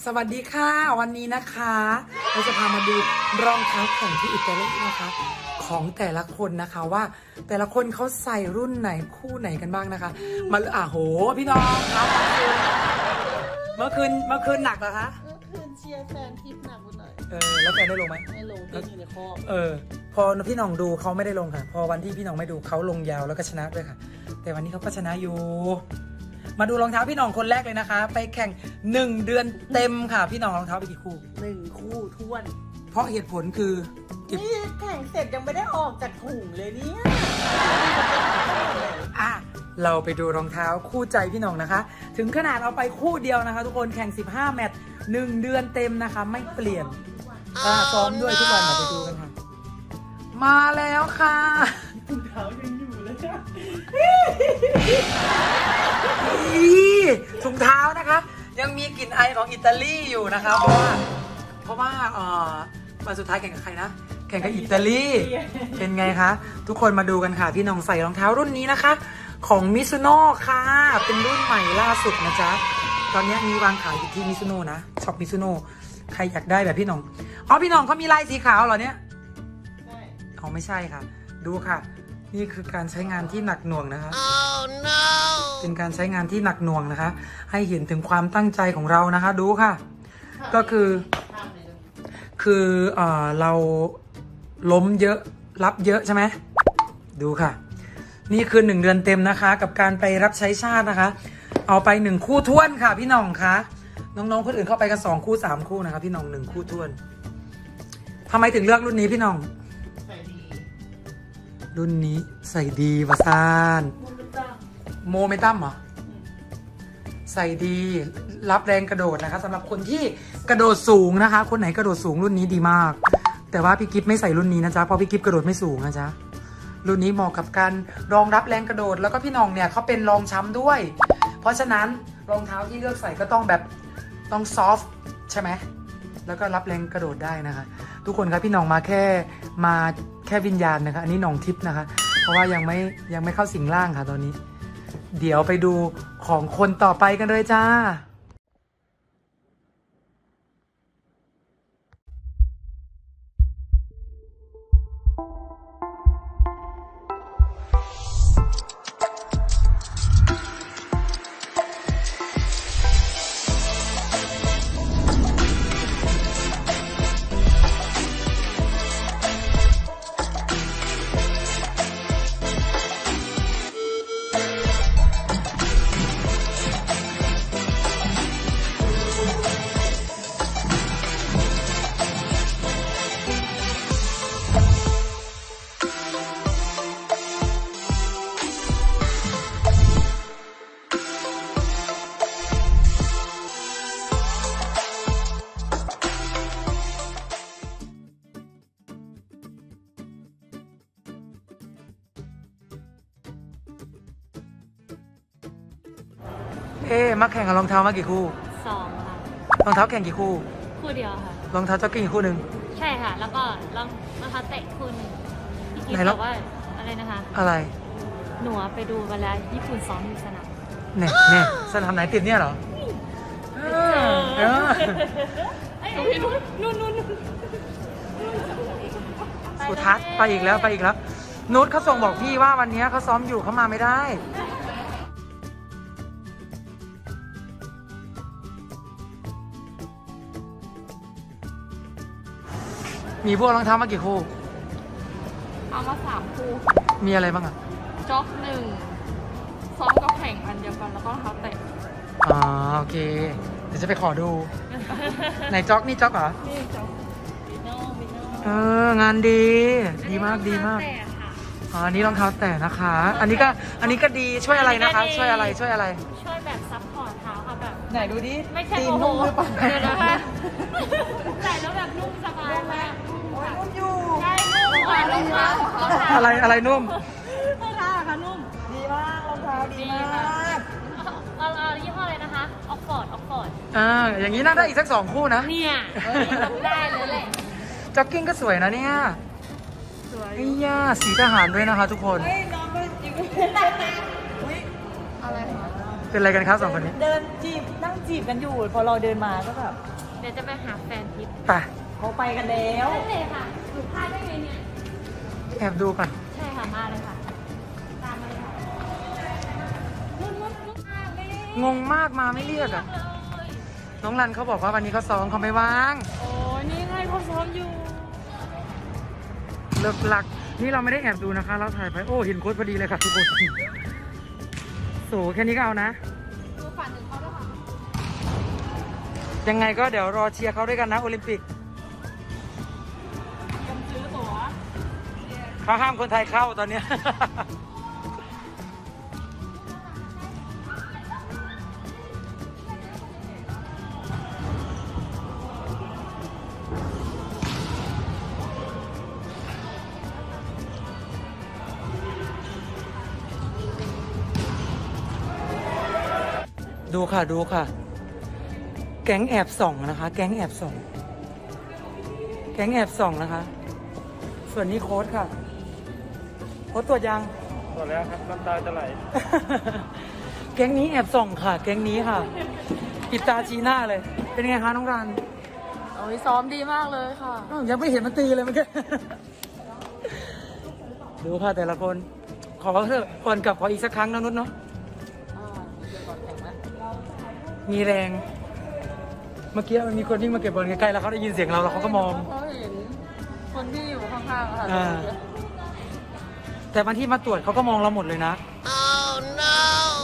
สวัสดีค่ะวันนี้นะคะเราจะพามาดูรองเท้าแข่งที่อิตาลีนะคะของแต่ละคนนะคะว่าแต่ละคนเขาใส่รุ่นไหนคู่ไหนกันบ้างนะคะมาโหพี่น้องครับเมื่อคืนหนักเหรอคะเมื่อคืนเชียร์แฟนทิปหนักหน่อยแล้วแฟนได้ลงไหมไม่ลงติดอยู่ในคอพอพี่น้องดูเขาไม่ได้ลงค่ะพอวันที่พี่น้องไม่ดูเขาลงยาวแล้วก็ชนะด้วยค่ะแต่วันนี้เขาก็ชนะอยู่มาดูรองเท้าพี่น้องคนแรกเลยนะคะไปแข่ง1 เดือนเต็มค่ะพี่น้องรองเท้าไปกี่คู่ 1 คู่ท้วนเพราะเหตุผลคือนี่แข่งเสร็จยังไม่ได้ออกจากถุงเลยเนี่ยเราไปดูรองเท้าคู่ใจพี่น้องนะคะถึงขนาดเอาไปคู่เดียวนะคะทุกคนแข่ง15 แมตช์1 เดือนเต็มนะคะไม่เปลี่ยนซ้อมด้วยทุกวันเราไปดูกันค่ะมาแล้วค่ะถุงเท้ายังอยู่เลยถุงเท้านะคะยังมีกลิ่นไอของอิตาลีอยู่นะคะเพราะว่าวันสุดท้ายแข่งกับใครนะแข่งกับอิตาลีเป็นไงคะทุกคนมาดูกันค่ะพี่น้องใส่รองเท้ารุ่นนี้นะคะของมิซูโน่ค่ะเป็นรุ่นใหม่ล่าสุดนะจ๊ะตอนนี้มีวางขายอยู่ที่มิซูโน่นะช็อปมิซูโน่ใครอยากได้แบบพี่น้องพี่น้องเขามีลายสีขาวเหรอเนี่ยไม่ใช่ค่ะดูค่ะนี่คือการใช้งานที่หนักหน่วงนะคะ oh, no. เป็นการใช้งานที่หนักหน่วงนะคะให้เห็นถึงความตั้งใจของเรานะคะดูค่ะก็คือเราล้มเยอะรับเยอะใช่ไหมดูค่ะนี่คือ1 เดือนเต็มนะคะกับการไปรับใช้ชาตินะคะเอาไป1 คู่ท้วนค่ะพี่น้องคะน้องๆคนอื่นเข้าไปกัน2 คู่ 3 คู่นะคะพี่น้อง1 คู่ท้วนทำไมถึงเลือกรุ่นนี้พี่น้องรุ่นนี้ใส่ดีวะซานโมเมนตัมเหรอใส่ดีรับแรงกระโดดนะคะสำหรับคนที่กระโดดสูงนะคะคนไหนกระโดดสูงรุ่นนี้ดีมากแต่ว่าพี่กิฟไม่ใส่รุ่นนี้นะจ๊ะเพราะพี่กิฟกระโดดไม่สูงนะจ๊ะรุ่นนี้เหมาะกับการรองรับแรงกระโดดแล้วก็พี่น้องเนี่ยเขาเป็นรองช้ำด้วยเพราะฉะนั้นรองเท้าที่เลือกใส่ก็ต้องซอฟต์ใช่ไหมแล้วก็รับแรงกระโดดได้นะคะทุกคนครับพี่น้องมาแค่วิญญาณนะคะอันนี้น้องทิพย์นะคะเพราะว่ายังไม่เข้าสิงร่างค่ะตอนนี้เดี๋ยวไปดูของคนต่อไปกันเลยจ้ามาแข่งกับรองเท้ามากี่คู่ 2 ค่ะรองเท้าแข่งกี่คู่คู่เดียวค่ะรองเท้าจ็อกกิ้งอีกคู่หนึ่งใช่ค่ะแล้วก็รองเท้าเตะคู่นึงพี่กิ๊ฟบอกว่าอะไรนะคะอะไรหนูไปดูเวลาญี่ปุ่นซ้อมอยู่สนามเนี่ยสนามไหนติดเนี่ยเหรอนู่นสุทัศน์ไปอีกแล้วนุชเขาส่งบอกพี่ว่าวันนี้เขาซ้อมอยู่เขามาไม่ได้มีพวกรองเท้ามากี่คู่เอามา3 คู่มีอะไรบ้างอ่ะจ็อก1ซ้อมกับแข่งอันเดียวกันแล้วก็รองเท้าเตะโอเคเดี๋ยวจะไปขอดูไหนจ็อกนี่จ็อกเหรอนี่จ็อกมิโน่งานดีมากอันนี้รองเท้าแตะนะคะอันนี้ก็ดีช่วยอะไรนะคะช่วยอะไรช่วยแบบซับพอร์ตเท้าค่ะแบบไหนดูดิไม่ใช่โอ้โหเดี๋ยวนะคะใส่แล้วแบบนุ่มสบายมากนุ่มอยู่ใช่นุ่มอะไรนุ่มรองเท้าค่ะนุ่มดีมากรองเท้าดีมากยี่ห้ออะไรนะคะออกฟอร์ดอย่างนี้น่าได้อีกสัก2 คู่นะเนี่ยได้เลยแหละจ็อกกิ้งก็สวยนะเนี่ยสวยสีทหารด้วยนะคะทุกคนน้องก็จริงอะไรเป็นอะไรกันครับ2 คนนี้เดินจีบนั่งจีบกันอยู่พอเราเดินมาก็แบบเดี๋ยวจะไปหาแฟนทิปไปเขาไปกันแล้วนั่นเลยค่ะหนูพลาดได้ไงเนี่ยแอบดูก่อนใช่ค่ะมาเลยค่ะตามมาเลยค่ะนุ่นไม่ได้งงมากมาไม่เรียกอ่ะเลยน้องรันเขาบอกว่าวันนี้เขาซ้อมเขาไม่ว่างโอ้นี่ไงเขาซ้อมอยู่เลิกหลักนี่เราไม่ได้แอบดูนะคะ เราถ่ายไปโอ้เห็นโค้ดพอดีเลยค่ะทุกคนโสแค่นี้ก็เอานะดูฝันถึงเขาด้วยค่ะยังไงก็เดี๋ยวรอเชียร์เขาด้วยกันนะโอลิมปิกยังซื้อตั๋วเขาห้ามคนไทยเข้าตอนเนี้ย ดูค่ะดูค่ะ แก๊งแอบส่องนะคะ แก๊งแอบส่อง แก๊งแอบส่องนะคะ ส่วนนี้โค้ดค่ะ โค้ดตรวจยังตรวจแล้วครับน้ำตาจะไหลแก๊งนี้แอบส่องค่ะ แก๊งนี้ค่ะ ปิดตาชี้หน้าเลย เป็นไงคะน้องรันโอ้ยซ้อมดีมากเลยค่ะอ้าวยังไม่เห็นมันตีเลยเมื่อกี้ ดูค่ะแต่ละคน ขอเถอะก่อนกลับขออีกสักครั้งนะนุชเนาะ มีแรง เมื่อกี้มันมีคนวิ่งมาเก็บบอลใกล้ๆแล้วเขาได้ยินเสียงเราแล้วเขาก็มองเขาเห็นคนที่อยู่ข้างๆค่ะอ่า แต่บางที่มาตรวจเขาก็มองเราหมดเลยนะ Oh no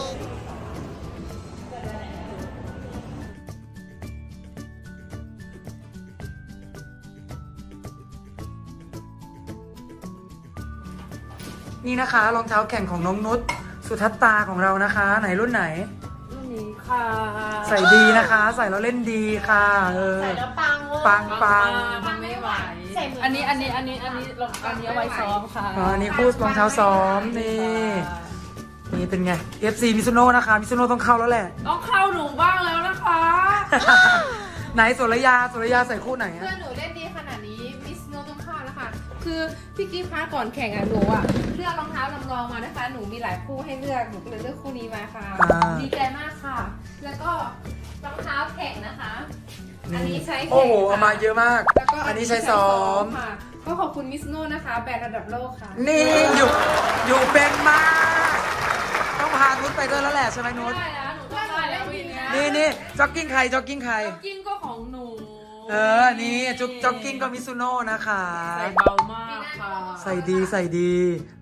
นี่นะคะรองเท้าแข่งของน้องนุชสุทัศตาของเรานะคะ ไหนรุ่นไหนรุ่นนี้ค่ะใส่ดีนะคะ ใส่แล้วเล่นดีค่ะเออใส่แล้วปังเวอร์ปังปังมันไม่ไหวใส่เหมือนอันนี้เอาไว้ซ้อมค่ะอ๋อนี่คู่รองเท้าซ้อมนี่นี่เป็นไง FC มิซุโน่นะคะมิซุโน่ต้องเข้าแล้วแหละต้องเข้าหนูบ้างแล้วนะคะไหนสุรยาใส่คู่ไหนอะเพื่อนหนูเล่นดีขนาดนี้มิสโนต้องเข้าแล้วค่ะ คือพี่กิ๊ฟคะก่อนแข่งอ่ะหนูอ่ะเลือกรองเท้าลำลองมานะคะ หนูมีหลายคู่ให้เลือกหนูก็เลยเลือกคู่นี้มาค่ะ ดีใจมากค่ะ แล้วก็รองเท้าแข่งนะคะ อันนี้ใช้แข่งโอ้โหเอามาเยอะมากแล้วก็อันนี้ใช้ซ้อมค่ะ ก็ขอบคุณมิสโนนะคะ แบรนด์ระดับโลกค่ะนี่อยู่เป็นมาก ต้องพานุชไปด้วยแล้วแหละใช่ไหมนุชได้แล้วหนูต้องได้แล้ววีเนี้ยนี่จ็อกกิ้งใครจ็อกกิ้งใครกินก็ของหนูนี่จ็อกกิ้งก็มิซุโน่นะคะใส่เบามากค่ะใส่ดี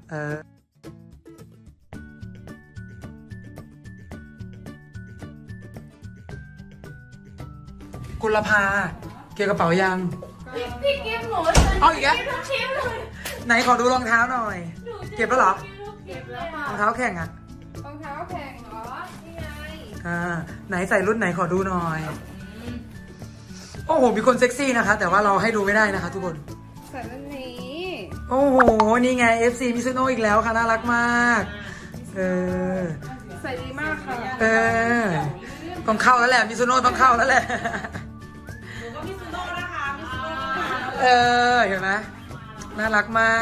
กุลภาเกี่ยวกระเป๋ายังพี่กิฟหนูเอาอีกแล้วทุกชิ้นเลยไหนขอดูรองเท้าหน่อย เก็บแล้วเหรอเก็บแล้วค่ะรองเท้าแข่งอ่ะรองเท้าแข่งเหรอ นี่ไงไหนใส่รุ่นไหนขอดูหน่อย โอ้โห มีคนเซ็กซี่นะคะ แต่ว่าเราให้ดูไม่ได้นะคะทุกคนใส่รุ่นนี้โอ้โห นี่ไง FC มิซุโน่อีกแล้วค่ะ น่ารักมากใส่ดีมากค่ะต้องเข้าแล้วแหละ มิซุโน่ต้องเข้าแล้วแหละหนูก็มิซุโน่นะคะมิซุโน่เห็นไหมน่ารักมาก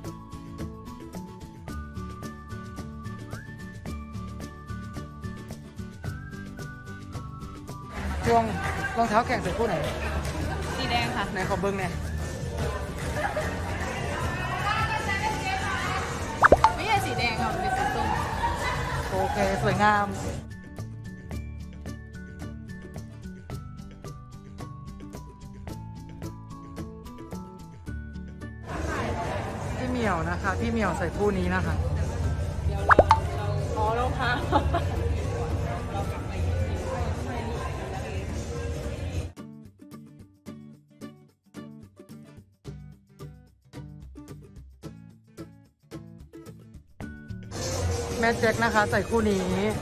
ช่วงรองเท้าแข่งใส่คู่ไหนสีแดงค่ะไหนขอเบิ้งเนี่ยไม่ใช่สีแดงค่ะเป็นสีส้มโอเค สวยงาม พี่เหมียวนะคะ พี่เหมียวใส่คู่นี้นะคะอ๋อรองเท้าแม่แจ็คนะคะ ใส่คู่นี้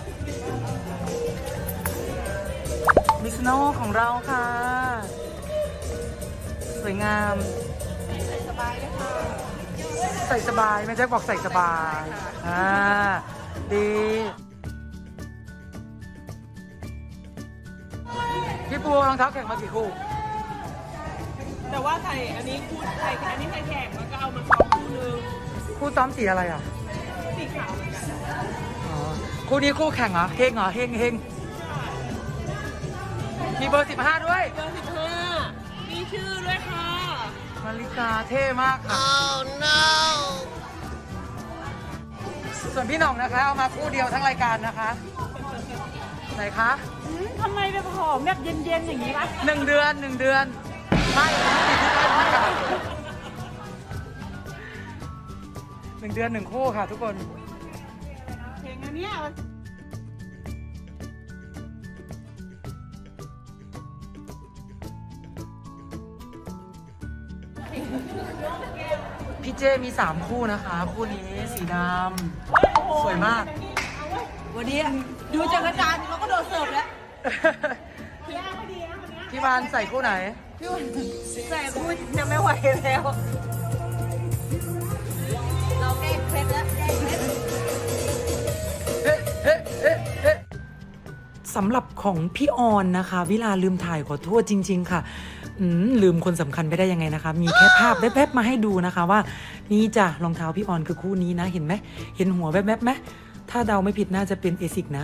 มิสโน่ของเราค่ะ สวยงามใส่สบายเลยค่ะใส่สบายแม่แจ็คบอกใส่สบาย ดี พี่ปูรองเท้าแข่งมากี่คู่แต่ว่าใส่อันนี้คู่ใส่อันนี้ใส่แข่งแล้วก็เอามาซ้อมคู่นึงคู่ซ้อมสีอะไรอ่ะสีขาวอ๋อ คู่นี้คู่แข่งเหรอ เฮงเหรอ เฮงมีเบอร์ 15 ด้วยเบอร์15มีชื่อด้วยค่ะนาฬิกาเท่มากค่ะ ส่วนพี่หน่องนะคะ เอามาคู่เดียวทั้งรายการนะคะ ไหนคะทำไมแบบหอมแบบเย็นๆอย่างนี้วะ 1 เดือน 1 เดือน ไม่ติดทุกวันค่ะ1 เดือน 1 คู่ค่ะทุกคนเพลงอันเนี้ยพี่เจมี3 คู่นะคะ คู่นี้สีดำสวยมากวันนี้ดูจากอาจารย์เขาก็โดนเสิร์ฟแล้วพี่บานใส่คู่ไหนพี่วันใส่พูดยังไม่ไหวแล้วเราแก้เคล็ดแล้วแก้เคล็ดสำหรับของพี่ออนนะคะวิลาลืมถ่ายขอโทษจริงๆค่ะลืมคนสำคัญไปได้ยังไงนะคะ มีแค่ภาพแวบๆมาให้ดูนะคะว่านี่จ้ะรองเท้าพี่ออนคือคู่นี้นะเห็นไหมเห็นหัวแวบๆไหมถ้าเดาไม่ผิดน่าจะเป็นเอซิกนะ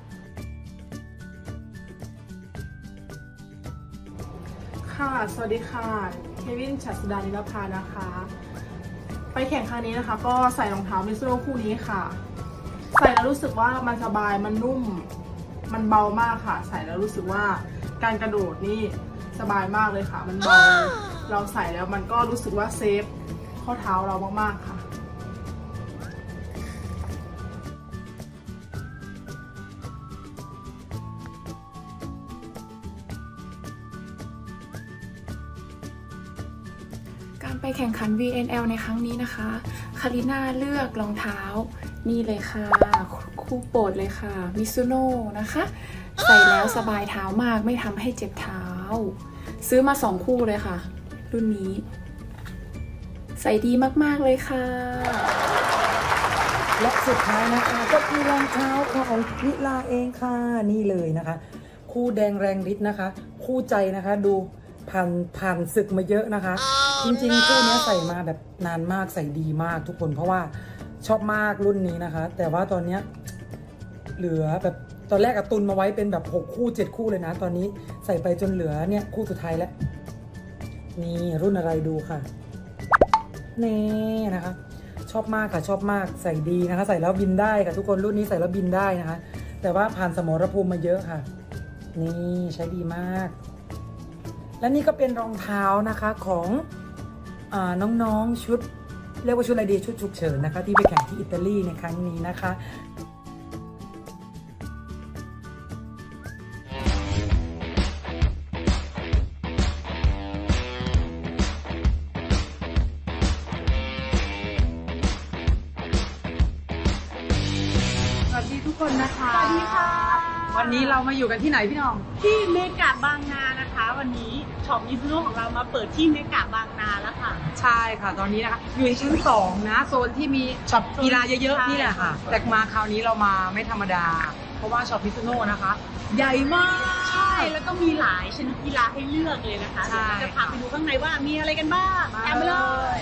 ค่ะสวัสดีค่ะเควินฉัตรสุดานิรภานะคะ ไปแข่งครั้งนี้นะคะ ก็ใส่รองเท้ามิซูโร่คู่นี้ค่ะ ใส่แล้วรู้สึกว่ามันสบายมันนุ่มมันเบามากค่ะ ใส่แล้วรู้สึกว่าการกระโดดนี่สบายมากเลยค่ะ มันเบาเราใส่แล้วมันก็รู้สึกว่าเซฟข้อเท้าเรามากๆค่ะการไปแข่งขัน VNL ในครั้งนี้นะคะคาริน่าเลือกรองเท้านี่เลยค่ะคู่โปรดเลยค่ะมิซูโน่นะคะใส่แล้วสบายเท้ามากไม่ทำให้เจ็บเท้าซื้อมา2 คู่เลยค่ะรุ่นนี้ใส่ดีมากๆเลยค่ะและสุดท้ายนะคะก็คือรองเท้าของวิลาเองค่ะนี่เลยนะคะ คู่แดงแรงฤทธิ์นะคะ คู่ใจนะคะดูผ่านศึกมาเยอะนะคะ จริงๆคู่นี้ใส่มาแบบนานมากใส่ดีมากทุกคนเพราะว่าชอบมากรุ่นนี้นะคะ แต่ว่าตอนนี้เหลือแบบตอนแรกตุนมาไว้เป็นแบบ6 คู่ 7 คู่เลยนะตอนนี้ใส่ไปจนเหลือเนี่ยคู่สุดท้ายแล้วนี่รุ่นอะไรดูค่ะนี่นะคะชอบมากค่ะชอบมากใส่ดีนะคะใส่แล้วบินได้ค่ะทุกคนรุ่นนี้ใส่แล้วบินได้นะคะแต่ว่าผ่านสมรภูมิมาเยอะค่ะนี่ใช้ดีมากและนี่ก็เป็นรองเท้านะคะของน้องๆชุดเรียกว่าชุดอะไรดีชุดฉุกเฉินนะคะที่ไปแข่งที่อิตาลีในครั้งนี้นะคะสวัสดีทุกคนนะคะสวัสดีค่ะวันนี้เรามาอยู่กันที่ไหนพี่น้องที่เมกะบางนานะคะวันนี้ช็อปมิซูโน่ของเรามาเปิดที่เมกะบางนาแล้วค่ะใช่ค่ะตอนนี้นะคะอยู่ที่ชั้น2นะโซนที่มีช็อปกีฬาเยอะๆนี่แหละค่ะแต่มาคราวนี้เรามาไม่ธรรมดาเพราะว่าช็อปมิซูโน่นะคะใหญ่มากใช่แล้วก็มีหลายชนิดกีฬาให้เลือกเลยนะคะเดี๋ยวเราจะพาไปดูข้างในว่ามีอะไรกันบ้างตามไปเลย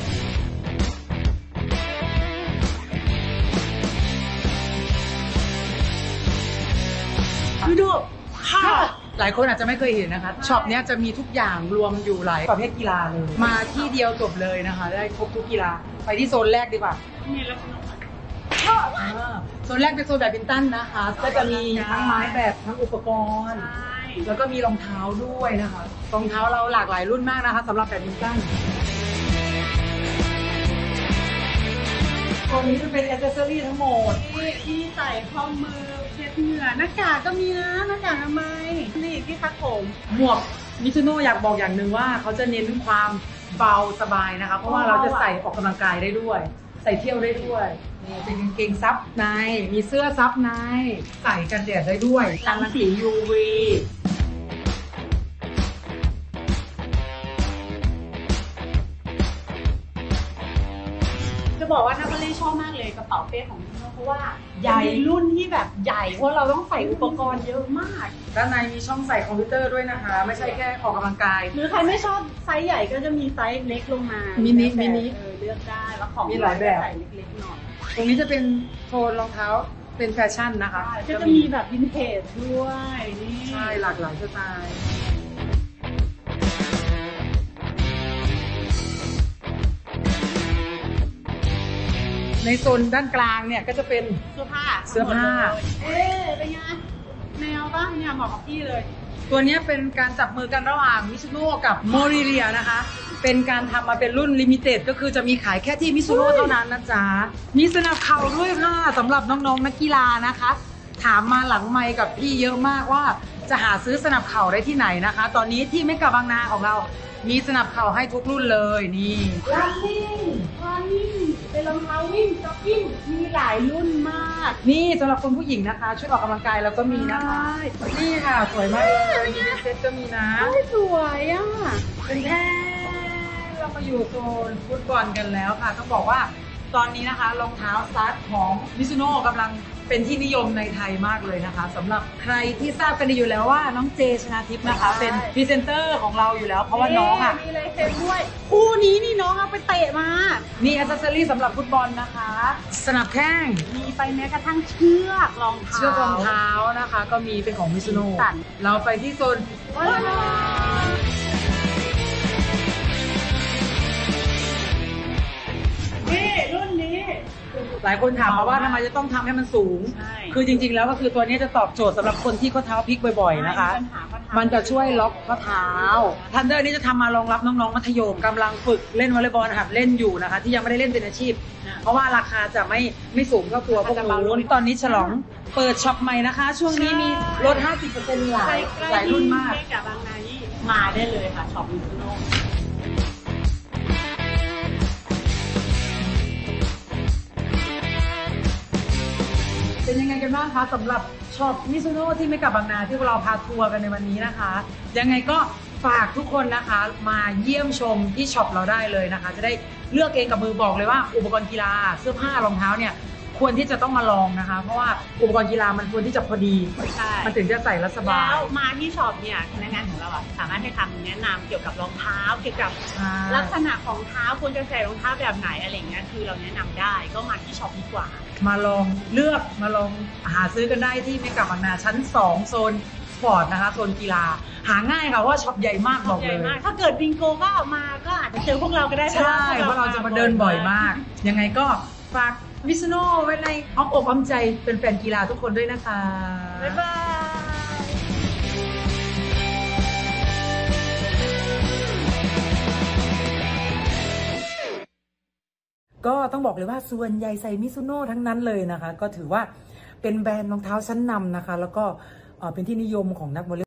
ดูค่ะหลายคนอาจจะไม่เคยเห็นนะคะช็อปเนี้ยจะมีทุกอย่างรวมอยู่หลายประเภทกีฬาเลยมาที่เดียวจบเลยนะคะได้ครบทุกกีฬาไปที่โซนแรกดีกว่าโซนแรกเป็นโซนแบดมินตันนะคะก็จะมีทั้งไม้แบบทั้งอุปกรณ์แล้วก็มีรองเท้าด้วยนะคะรองเท้าเราหลากหลายรุ่นมากนะคะสำหรับแบดมินตันตัวนี้จะเป็นแอคเซสซอรี่ทั้งหมดที่ใส่ข้อมือเช็ดเหงื่อหน้ากากก็มีนะหน้ากากทำไมนี่ที่คัดผมหมวกมิซูโน่อยากบอกอย่างหนึ่งว่าเขาจะเน้นความเบาสบายนะคะเพราะว่าเราจะใส่ออกกำลังกายได้ด้วยใส่เที่ยวได้ด้วยนี่เป็นกางเกงซับในมีเสื้อซับในใส่กันแดดได้ด้วยกันรังสี UV จะบอกว่านักวอลเลย์ชอบมากเลยกระเป๋าเป้ของพี่โน่เพราะว่าใหญ่รุ่นที่แบบใหญ่เพราะเราต้องใส่อุปกรณ์เยอะมากด้านในมีช่องใส่คอมพิวเตอร์ด้วยนะคะไม่ใช่แค่ออกกำลังกายหรือใครไม่ชอบไซส์ใหญ่ก็จะมีไซส์เล็กลงมามินิเลือกได้แล้วของมีหลายแบบใส่เล็กๆหน่อยตรงนี้จะเป็นโซนรองเท้าเป็นแฟชั่นนะคะก็จะมีแบบวินเทจด้วยนี่ใช่หลากหลายสไตล์ในโซนด้านกลางเนี่ยก็จะเป็นเสื้อผ้าเสื้อผ้าเป็นไงแนวป่ะเนี่ยเหมาะกับพี่เลยตัวนี้เป็นการจับมือกันระหว่างมิซูโน่กับโมริเลียนะคะ เป็นการทำมาเป็นรุ่นลิมิเต็ดก็คือจะมีขายแค่ที่มิซูโน่เท่านั้นนะจ๊ะ มีสนับเข่าด้วยค่ะสำหรับน้องๆนักกีฬานะคะ ถามมาหลังไมค์กับพี่เยอะมากว่าจะหาซื้อสนับเข่าได้ที่ไหนนะคะ ตอนนี้ที่เมกะบางนาของเรามีสนับเข่าให้ทุกรุ่นเลยนี่ running เป็นรองเท้าวิ่งจ็อกกิ้งมีหลายรุ่นมากนี่สำหรับคนผู้หญิงนะคะชุดออกกำลังกายแล้วก็มีนะคะนี่ค่ะสวยมากเลยมีเป็นเซ็ตก็มีนะสวยอ่ะเป็นแท้เรามาอยู่โซนฟุตบอลกันแล้วค่ะต้องบอกว่าตอนนี้นะคะรองเท้าสตาร์ทของมิซูโน่กำลังเป็นที่นิยมในไทยมากเลยนะคะสำหรับใครที่ทราบกันดีอยู่แล้วว่าน้องเจชนาทิพย์นะคะ เป็นพรีเซนเตอร์ของเราอยู่แล้วเพราะว่าน้องอ่ะมีลายเซ็นด้วย คู่นี้นี่น้องเอาไปเตะมามีอัซเซอรี่สำหรับฟุตบอลนะคะ สนับแข้งมีไปแม้กระทั่งเชือกรองเท้าเชือกรองเท้านะคะ ก็มีเป็นของมิซูโน่เราไปที่โซนนี่รุ่นนี้หลายคนถามมาว่าทำไมจะต้องทำให้มันสูงใช่คือจริงๆแล้วก็คือตัวนี้จะตอบโจทย์สำหรับคนที่ข้อเท้าพลิกบ่อยๆนะคะ มันจะช่วยล็อกข้อเท้าทันเดอร์นี่จะทำมารองรับน้องๆมัธยมกำลังฝึกเล่นวอลเลย์บอลหัดเล่นอยู่นะคะ ที่ยังไม่ได้เล่นเป็นอาชีพ เพราะว่าราคาจะไม่สูงเท่าตัวพวกนู้นตอนนี้ฉลองเปิดช็อปใหม่นะคะ ช่วงนี้มีลด 50% หลายรุ่นมากเมกะบางนานี่มาได้เลยค่ะช็อปมิซูโน่เป็นยังไงกันบ้างคะสำหรับช็อปมิซูโน่ที่เมกะบางนาที่เราพาทัวร์กันในวันนี้นะคะ ยังไงก็ฝากทุกคนนะคะมาเยี่ยมชมที่ช็อปเราได้เลยนะคะ จะได้เลือกเองกับมือบอกเลยว่าอุปกรณ์กีฬาเสื้อผ้ารองเท้าเนี่ยควรที่จะต้องมาลองนะคะ เพราะว่าอุปกรณ์กีฬามันควรที่จะพอดีใช่มันถึงจะใส่แล้วสบายแล้วมาที่ช็อปเนี่ยพนักงานของเราอะสามารถให้คำแนะนำเกี่ยวกับรองเท้าเกี่ยวกับใช่ลักษณะของเท้าควรจะใส่รองเท้าแบบไหนอะไรอย่างเงี้ยคือเราแนะนำได้ก็มาที่ช็อปดีกว่ามาลองเลือกมาลองหาซื้อกันได้ที่เมกะบางนาชั้น 2 โซนสปอร์ตนะคะโซนกีฬาหาง่ายค่ะเพราะว่าช็อปใหญ่มากบอกใหเลญ่ยมากถ้าเกิดบิงโกก็มาก็อาจจะเจอพวกเราก็ได้ใช่เพราะเราจะมาเดินบ่อยมาก ยังไงก็ฝากมิซูโน่ไว้ในอ้อมอกอ้อมใจเป็นแฟนกีฬาทุกคนด้วยนะคะบ๊ายบายก็ต้องบอกเลยว่าส่วนใหญ่ใส่มิซูโน่ทั้งนั้นเลยนะคะ ก็ถือว่าเป็นแบรนด์รองเท้าชั้นนำนะคะ แล้วก็เป็นที่นิยมของนักวอลเลย์